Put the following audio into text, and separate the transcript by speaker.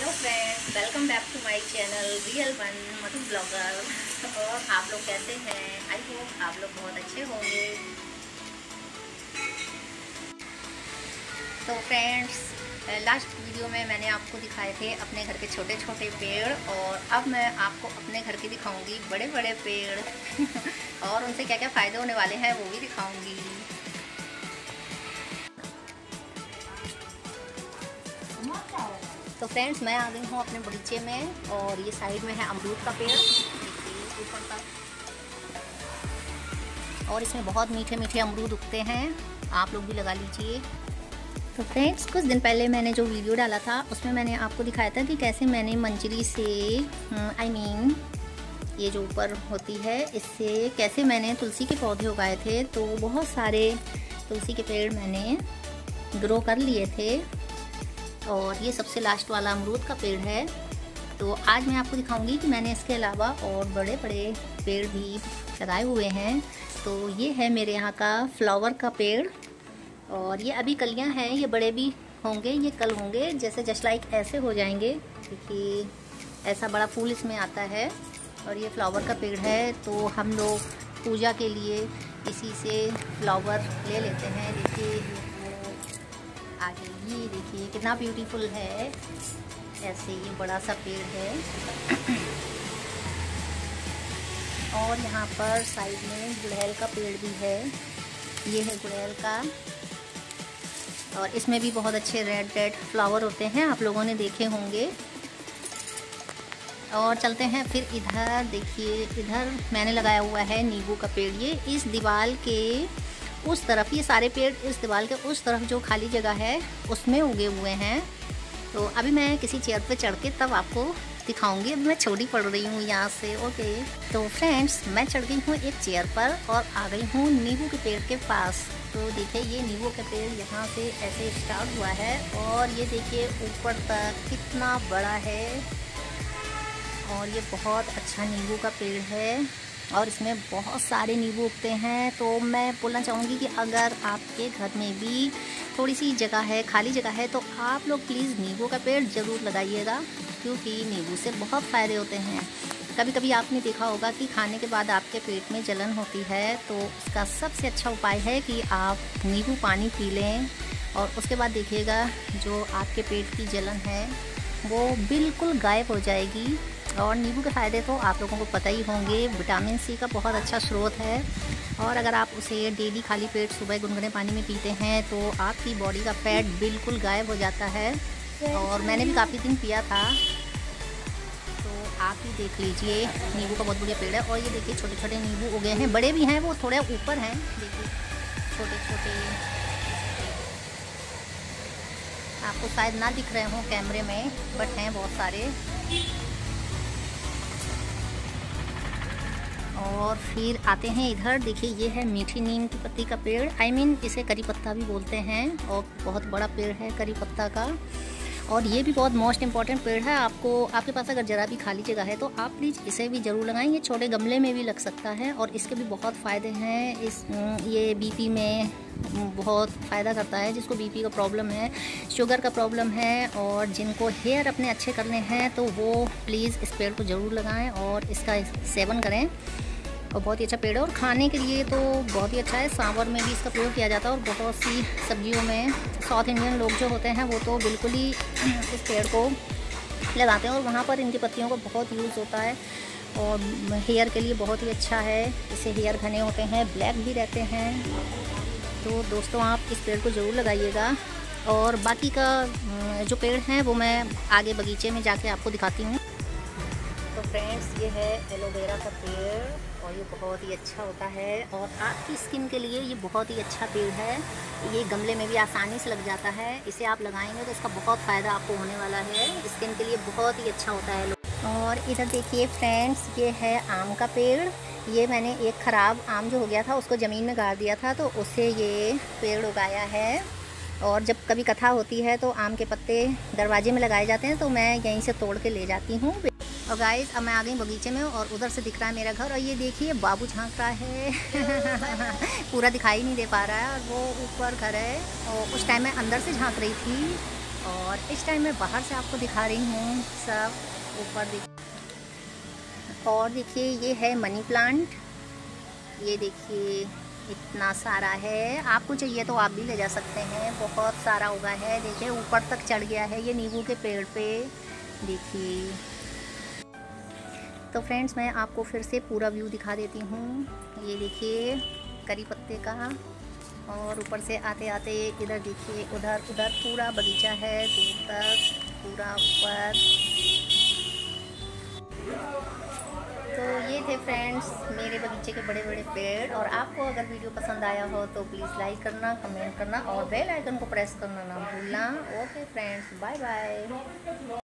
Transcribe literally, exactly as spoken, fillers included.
Speaker 1: Hello friends, welcome back to my channel real one Madhu blogger. और आप लोग कैसे हैं? आई होप आप लोग बहुत अच्छे होंगे। तो फ्रेंड्स, लास्ट वीडियो में मैंने आपको दिखाए थे अपने घर के छोटे छोटे पेड़, और अब मैं आपको अपने घर के दिखाऊंगी बड़े बड़े पेड़ और उनसे क्या क्या फ़ायदे होने वाले हैं वो भी दिखाऊंगी। तो फ्रेंड्स, मैं आ गई हूँ अपने बगीचे में, और ये साइड में है अमरूद का पेड़ ऊपर तक, और इसमें बहुत मीठे मीठे अमरूद उगते हैं। आप लोग भी लगा लीजिए। तो फ्रेंड्स, कुछ दिन पहले मैंने जो वीडियो डाला था उसमें मैंने आपको दिखाया था कि कैसे मैंने मंजरी से आई मीन ये जो ऊपर होती है इससे कैसे मैंने तुलसी के पौधे उगाए थे। तो बहुत सारे तुलसी के पेड़ मैंने ग्रो कर लिए थे, और ये सबसे लास्ट वाला अमरूद का पेड़ है। तो आज मैं आपको दिखाऊंगी कि मैंने इसके अलावा और बड़े बड़े पेड़ भी लगाए हुए हैं। तो ये है मेरे यहाँ का फ्लावर का पेड़, और ये अभी कलियाँ हैं, ये बड़े भी होंगे, ये कल होंगे, जैसे जस्ट लाइक ऐसे हो जाएंगे। देखिए ऐसा बड़ा फूल इसमें आता है, और ये फ्लावर का पेड़ है। तो हम लोग पूजा के लिए इसी से फ्लावर ले लेते हैं। देखिए आगे ये देखिए कितना ब्यूटीफुल है, ऐसे ये बड़ा सा पेड़ है। और यहाँ पर साइड में गुड़हल का पेड़ भी है, ये है गुड़हल का, और इसमें भी बहुत अच्छे रेड रेड फ्लावर होते हैं, आप लोगों ने देखे होंगे। और चलते हैं फिर इधर, देखिए इधर मैंने लगाया हुआ है नींबू का पेड़। ये इस दीवार के उस तरफ, ये सारे पेड़ इस दीवार के उस तरफ जो खाली जगह है उसमें उगे हुए हैं। तो अभी मैं किसी चेयर पे चढ़ के तब आपको दिखाऊंगी। अभी मैं छोटी पड़ रही हूँ यहाँ से। ओके, तो फ्रेंड्स, मैं चढ़ गई हूँ एक चेयर पर और आ गई हूँ नींबू के पेड़ के पास। तो देखिए ये नींबू का पेड़ यहाँ से ऐसे स्टार्ट हुआ है, और ये देखिए ऊपर तक कितना बड़ा है, और ये बहुत अच्छा नींबू का पेड़ है, और इसमें बहुत सारे नींबू उगते हैं। तो मैं बोलना चाहूँगी कि अगर आपके घर में भी थोड़ी सी जगह है, खाली जगह है, तो आप लोग प्लीज़ नींबू का पेड़ ज़रूर लगाइएगा, क्योंकि नींबू से बहुत फ़ायदे होते हैं। कभी कभी आपने देखा होगा कि खाने के बाद आपके पेट में जलन होती है, तो उसका सबसे अच्छा उपाय है कि आप नींबू पानी पी लें, और उसके बाद देखिएगा जो आपके पेट की जलन है वो बिल्कुल गायब हो जाएगी। और नींबू के फ़ायदे तो आप लोगों को पता ही होंगे, विटामिन सी का बहुत अच्छा स्रोत है, और अगर आप उसे डेली खाली पेट सुबह गुनगुने पानी में पीते हैं तो आपकी बॉडी का फैट बिल्कुल गायब हो जाता है। और मैंने भी काफ़ी दिन पिया था, तो आप ही देख लीजिए, नींबू का बहुत बढ़िया पेड़ है। और ये देखिए छोटे छोटे नींबू उगे हैं, बड़े भी हैं, वो थोड़े ऊपर हैं, देखिए छोटे छोटे, आपको शायद ना दिख रहे हों कैमरे में, बट हैं बहुत सारे। और फिर आते हैं इधर, देखिए ये है मीठी नीम की पत्ती का पेड़, आई मीन इसे करी पत्ता भी बोलते हैं, और बहुत बड़ा पेड़ है करी पत्ता का। और ये भी बहुत मोस्ट इम्पॉर्टेंट पेड़ है। आपको आपके पास अगर ज़रा भी खाली जगह है तो आप प्लीज़ इसे भी ज़रूर लगाएं। ये छोटे गमले में भी लग सकता है, और इसके भी बहुत फ़ायदे हैं। इस ये बीपी में बहुत फ़ायदा करता है, जिसको बीपी का प्रॉब्लम है, शुगर का प्रॉब्लम है, और जिनको हेयर अपने अच्छे करने हैं तो वो प्लीज़ इस पेड़ को ज़रूर लगाएँ और इसका सेवन करें। और बहुत ही अच्छा पेड़ है, और खाने के लिए तो बहुत ही अच्छा है। सांभर में भी इसका प्रयोग किया जाता है, और बहुत सी सब्जियों में। साउथ इंडियन लोग जो होते हैं वो तो बिल्कुल ही इस पेड़ को लगाते हैं, और वहाँ पर इनकी पत्तियों का बहुत यूज़ होता है, और हेयर के लिए बहुत ही अच्छा है। इससे हेयर घने होते हैं, ब्लैक भी रहते हैं। तो दोस्तों, आप इस पेड़ को ज़रूर लगाइएगा। और बाकी का जो पेड़ हैं वो मैं आगे बगीचे में जाके आपको दिखाती हूँ। तो फ्रेंड्स, ये है एलोवेरा का पेड़, और ये बहुत ही अच्छा होता है, और आपकी स्किन के लिए ये बहुत ही अच्छा पेड़ है। ये गमले में भी आसानी से लग जाता है, इसे आप लगाएंगे तो इसका बहुत फ़ायदा आपको होने वाला है, स्किन के लिए बहुत ही अच्छा होता है। और इधर देखिए फ्रेंड्स, ये है आम का पेड़। ये मैंने एक ख़राब आम जो हो गया था उसको ज़मीन में गाड़ दिया था, तो उससे ये पेड़ उगाया है। और जब कभी कथा होती है तो आम के पत्ते दरवाजे में लगाए जाते हैं, तो मैं यहीं से तोड़ के ले जाती हूँ। और गाइस, अब मैं आ गई बगीचे में, और उधर से दिख रहा है मेरा घर, और ये देखिए बाबू झांक रहा है पूरा दिखाई नहीं दे पा रहा है, और वो ऊपर घर है। और उस टाइम मैं अंदर से झांक रही थी, और इस टाइम मैं बाहर से आपको दिखा रही हूँ सब ऊपर देख। और देखिए ये है मनी प्लांट, ये देखिए इतना सारा है, आपको चाहिए तो आप भी ले जा सकते हैं, बहुत सारा उगा है। देखिए ऊपर तक चढ़ गया है ये नींबू के पेड़ पे, देखिए। तो फ्रेंड्स मैं आपको फिर से पूरा व्यू दिखा देती हूँ। ये देखिए करी पत्ते का, और ऊपर से आते आते इधर देखिए, उधर उधर पूरा बगीचा है दूर तक, पूरा ऊपर। तो ये थे फ्रेंड्स मेरे बगीचे के बड़े बड़े पेड़। और आपको अगर वीडियो पसंद आया हो तो प्लीज़ लाइक करना, कमेंट करना और बेल आइकन को प्रेस करना ना भूलना। Okay friends, bye bye.